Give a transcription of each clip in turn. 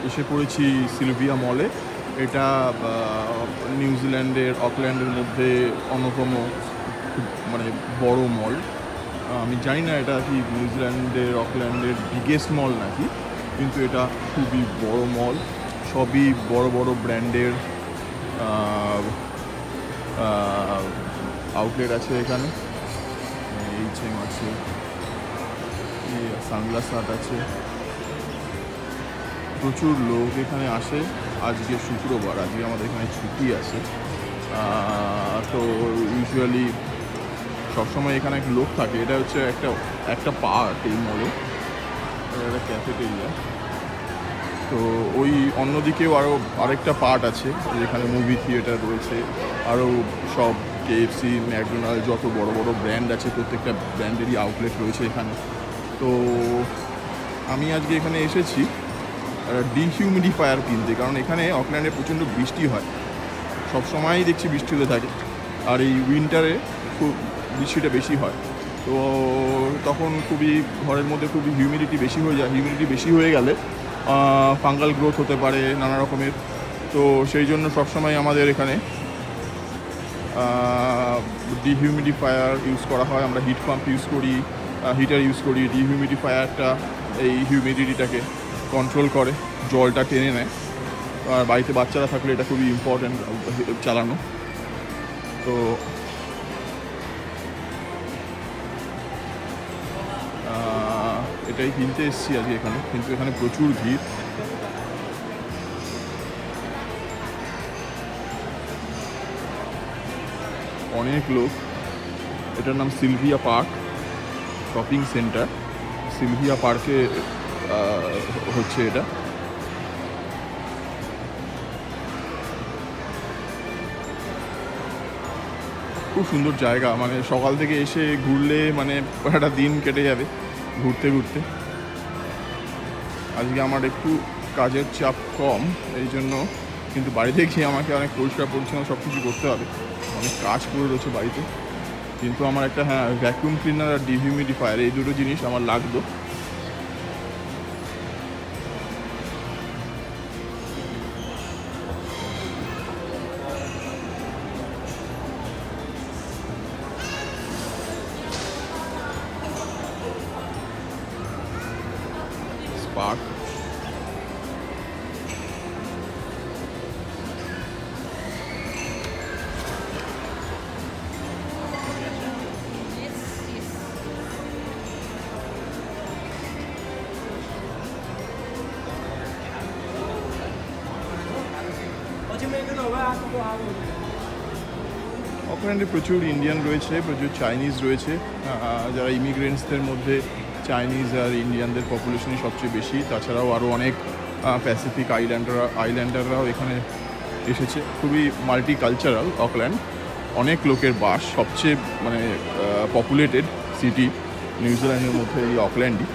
এসে পড়েছি সিলভিয়া মলে। এটা নিউজিল্যান্ডের অকল্যান্ডের মধ্যে অন্যতম খুব মানে বড় মল। আমি জানি না এটা কি নিউজিল্যান্ডের অকল্যান্ডের বিগেস্ট মল নাকি, কিন্তু এটা খুবই বড় মল। সবই বড় বড় ব্র্যান্ডের আউটলেট আছে এখানে। এইচএম আছে, সানগ্লাস আর্ট আছে। প্রচুর লোক এখানে আসে। আজকে শুক্রবার, আজকে আমাদের এখানে ছুটি আছে। তো ইউজুয়ালি সবসময় এখানে লোক থাকে। এটা হচ্ছে একটা পার্ক এই মলে, একটা ক্যাফেটেরিয়া। তো ওই অন্যদিকেও আরেকটা পার্ট আছে যেখানে মুভি থিয়েটার রয়েছে, আরও সব কেএফসি, ম্যাকডোনাল্ড, যত বড় বড় ব্র্যান্ড আছে প্রত্যেকটা ব্র্যান্ডেরই আউটলেট রয়েছে এখানে। তো আমি আজকে এখানে এসেছি ডিহিউমিডিফায়ার কিনতে, কারণ এখানে অকল্যান্ডে প্রচণ্ড বৃষ্টি হয়, সবসময়ই দেখছি বৃষ্টি হতে থাকে। আর এই উইন্টারে খুব বৃষ্টিটা বেশি হয়, তো তখন খুবই ঘরের মধ্যে খুবই হিউমিডিটি বেশি হয়ে যায়। হিউমিডিটি বেশি হয়ে গেলে ফাঙ্গাল গ্রোথ হতে পারে নানা রকমের। তো সেই জন্য সবসময় আমাদের এখানে ডিহিউমিডিফায়ার ইউজ করা হয়। আমরা হিট পাম্প ইউজ করি, হিটার ইউজ করি। ডিহিউমিডিফায়ারটা এই হিউমিডিটিটাকে কন্ট্রোল করে, জলটা টেনে নেয়। আর বাড়িতে বাচ্চারা থাকলে এটা খুবই ইম্পর্ট্যান্ট চালানো। তো এটাই কিনতে এসেছি আজকে এখানে, কিন্তু এখানে প্রচুর ভিড়। অনেক লোক। এটার নাম Sylvia park shopping centre. Sylvia পার্কে হচ্ছে এটা। খুব সুন্দর জায়গা, মানে সকাল থেকে এসে ঘুরলে মানে একটা দিন কেটে যাবে ঘুরতে ঘুরতে। আজকে আমার একটু কাজের চাপ কম, এই জন্য, কিন্তু বাড়িতে গিয়ে আমাকে অনেক পরিষ্কার পরিচ্ছন্ন সব কিছু করতে হবে, অনেক কাজ করে রয়েছে বাড়িতে। কিন্তু আমার একটা ভ্যাকুয়াম ক্লিনার আর ডিহিউমিডিফায়ার, এই দুটো জিনিস আমার লাগতো। স্পার্ক, অকল্যান্ডে প্রচুর ইন্ডিয়ান রয়েছে, প্রচুর চাইনিজ রয়েছে। যারা ইমিগ্রেন্টসদের মধ্যে চাইনিজ আর ইন্ডিয়ানদের পপুলেশনই সবচেয়ে বেশি। তাছাড়াও আরও অনেক প্যাসিফিক আইল্যান্ডাররাও এখানে এসেছে। খুবই মাল্টি কালচারাল অকল্যান্ড, অনেক লোকের বাস। সবচেয়ে মানে পপুলেটেড সিটি নিউজিল্যান্ডের মধ্যে এই অকল্যান্ডই।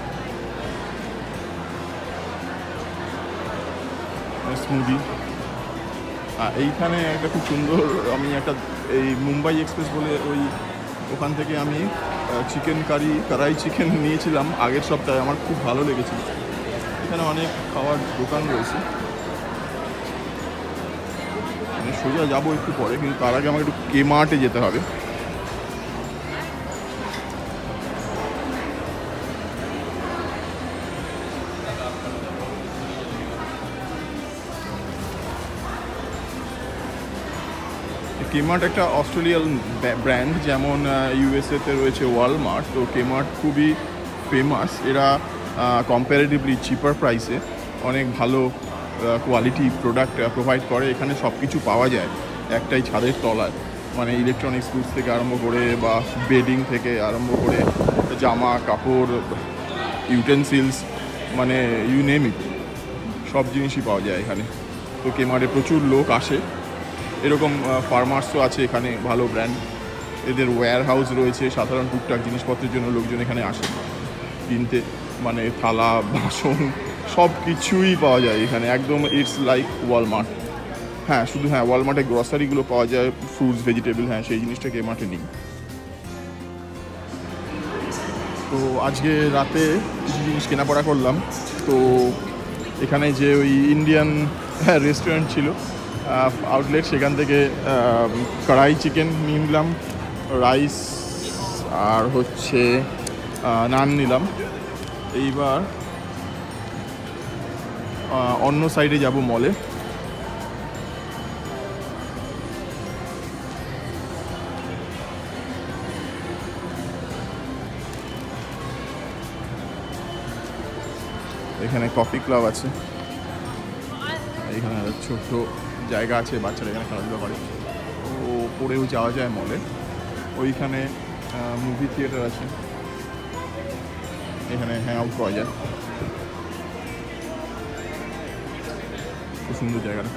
স্মুদি এইখানে একটা খুব সুন্দর, আমি একটা এই মুম্বাই এক্সপ্রেস বলে ওখান থেকে আমি কড়াই চিকেন নিয়েছিলাম আগের সপ্তাহে, আমার খুব ভালো লেগেছিল। এখানে অনেক খাওয়ার দোকান রয়েছে, মানে সোজা যাবো একটু পরে, কিন্তু তার আগে আমাকে একটু কেমার্টে যেতে হবে। কেমার্ট একটা অস্ট্রেলিয়ান ব্র্যান্ড, যেমন ইউএসএতে রয়েছে ওয়ালমার্ট। তো কেমার্ট খুবই ফেমাস। এরা কম্প্যারেটিভলি চিপার প্রাইসে অনেক ভালো কোয়ালিটি প্রোডাক্ট প্রোভাইড করে। এখানে সব কিছু পাওয়া যায় একটাই ছাদের তলায়, মানে ইলেকট্রনিক্স গুডস থেকে আরম্ভ করে বা বেডিং থেকে আরম্ভ করে জামা কাপড়, ইউটেন্সিলস, মানে ইউ নেম ইট, সব জিনিসই পাওয়া যায় এখানে। তো কেমার্টে প্রচুর লোক আসে। এরকম ফার্মার্সও আছে এখানে, ভালো ব্র্যান্ড। এদের ওয়্যার হাউস রয়েছে, সাধারণ টুকটাক জিনিসপত্রের জন্য লোকজন এখানে আসে কিনতে, মানে থালা বাসন সব কিছুই পাওয়া যায় এখানে। একদম ইটস লাইক ওয়ালমার্ট। শুধু ওয়ালমার্টে গ্রসারিগুলো পাওয়া যায়, ফ্রুটস, ভেজিটেবল, সেই জিনিসটা কেমার্টে নেই। তো আজকে রাতে কিছু জিনিস কেনাকাটা করলাম। তো এখানে যে ওই ইন্ডিয়ান রেস্টুরেন্ট ছিল আউটলেট, সেখান থেকে কড়াই চিকেন নিয়ে নিলাম, রাইস আর হচ্ছে নান নিলাম। এইবার অন্য সাইডে যাব মলে। এখানে কফি ক্লাব আছে, এখানে ছোট্ট জায়গা আছে, বাচ্চারা এখানে খেলাধুলা করে। ও পরেও যাওয়া যায় মলে। ওইখানে মুভি থিয়েটার আছে, এখানে হ্যাং আউট করা যায়। খুব সুন্দর জায়গাটা।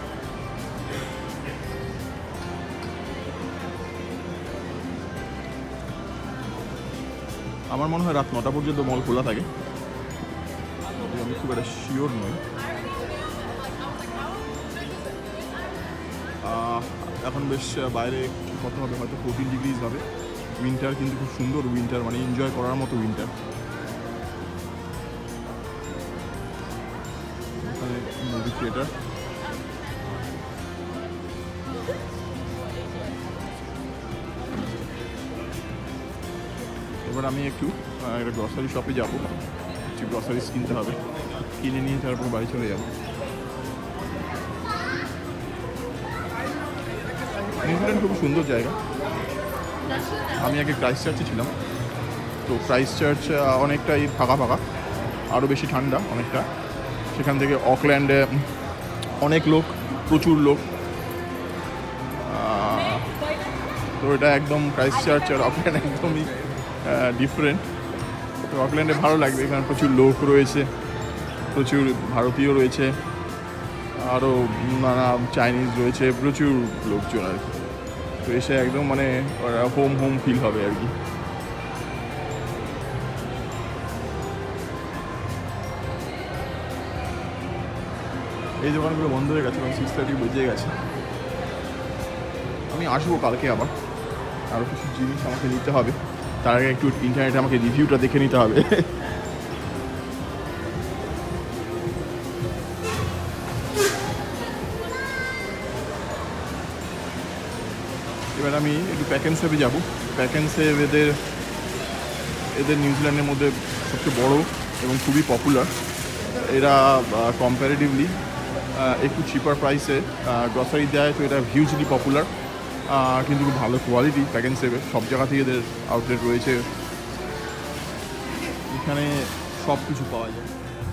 আমার মনে হয় রাত 9টা পর্যন্ত মল খোলা থাকে, আমি খুব একটা শিওর নই। এখন বেশ বাইরে কত হবে, হয়তো 14 ডিগ্রিজ হবে। উইন্টার, কিন্তু খুব সুন্দর উইন্টার, মানে এনজয় করার মতো উইন্টার। এখানে মুভি থিয়েটার। এবার আমি একটু একটা গ্রসারি শপে যাবো, কিছু গ্রসারিজ কিনতে হবে, কিনে নিয়ে তারপর বাড়ি চলে যাবো। নিউজিল্যান্ড খুব সুন্দর জায়গা। আমি আগে ক্রাইস্ট চার্চে ছিলাম, তো ক্রাইস্ট চার্চ অনেকটাই ফাঁকা ফাঁকা, আরও বেশি ঠান্ডা অনেকটা। সেখান থেকে অকল্যান্ডে অনেক লোক, প্রচুর লোক। তো এটা একদম ক্রাইস্ট চার্চ আর অকল্যান্ড একদমই ডিফারেন্ট। তো অকল্যান্ডে ভালো লাগবে, এখানে প্রচুর লোক রয়েছে, প্রচুর ভারতীয় রয়েছে, আরও নানা চাইনিজ রয়েছে, প্রচুর লোকজন আর কি। তো এসে একদম মানে হোম হোম ফিল হবে আর কি। এই দোকানগুলো বন্ধ হয়ে গেছে, 6:30 বেজে গেছে। আমি আসবো কালকে আবার, আরও কিছু জিনিস আমাকে নিতে হবে। তার আগে একটু ইন্টারনেটে আমাকে রিভিউটা দেখে নিতে হবে। এবার আমি একটু প্যাকেন্সেভে যাবো। প্যাকেন্সেভ এদের নিউজিল্যান্ডের মধ্যে সবচেয়ে বড় এবং খুবই পপুলার। এরা কম্প্যারেটিভলি একটু চিপার প্রাইসে গ্রসারি দেয়, তো এটা হিউজলি পপুলার। কিন্তু খুব ভালো কোয়ালিটি প্যাকেন্সেভে, সব জায়গা থেকে এদের আউটলেট রয়েছে। এখানে সব কিছু পাওয়া যায়।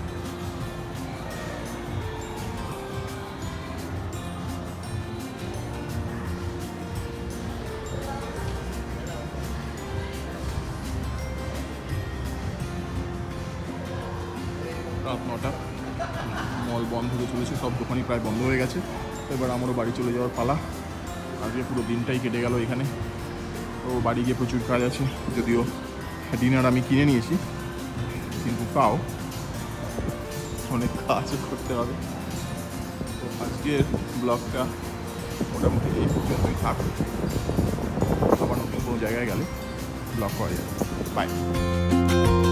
রাত 9টা, মল বন্ধ হয়ে চলেছে, সব দোকানই প্রায় বন্ধ হয়ে গেছে। এবার আমারও বাড়ি চলে যাওয়ার পালা। আজকে পুরো দিনটাই কেটে গেল এখানে। তো বাড়ি গিয়ে প্রচুর কাজ আছে, যদিও ডিনার আমি কিনে নিয়েছি, কিন্তু তাও অনেক কাজ করতে হবে। তো আজকের ব্লগটা মোটামুটি এই পর্যন্তই থাক। আবার নতুন কোনো জায়গায় গেলে ব্লগ করা যাবে। বাই।